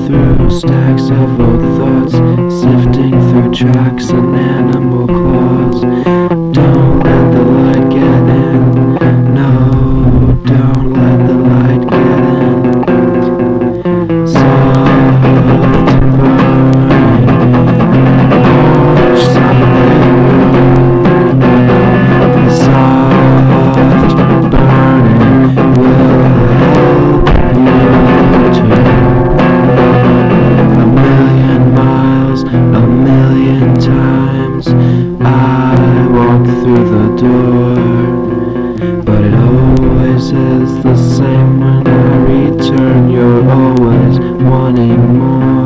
through stacks of old thoughts, sifting through tracks and animal claws. Don't let the light get in. No, don't let the light get in. Soft burning, watch something new. The soft burning will help you too. A million miles, a million times I walk through the door, but it always is the same when I return. You're always wanting more.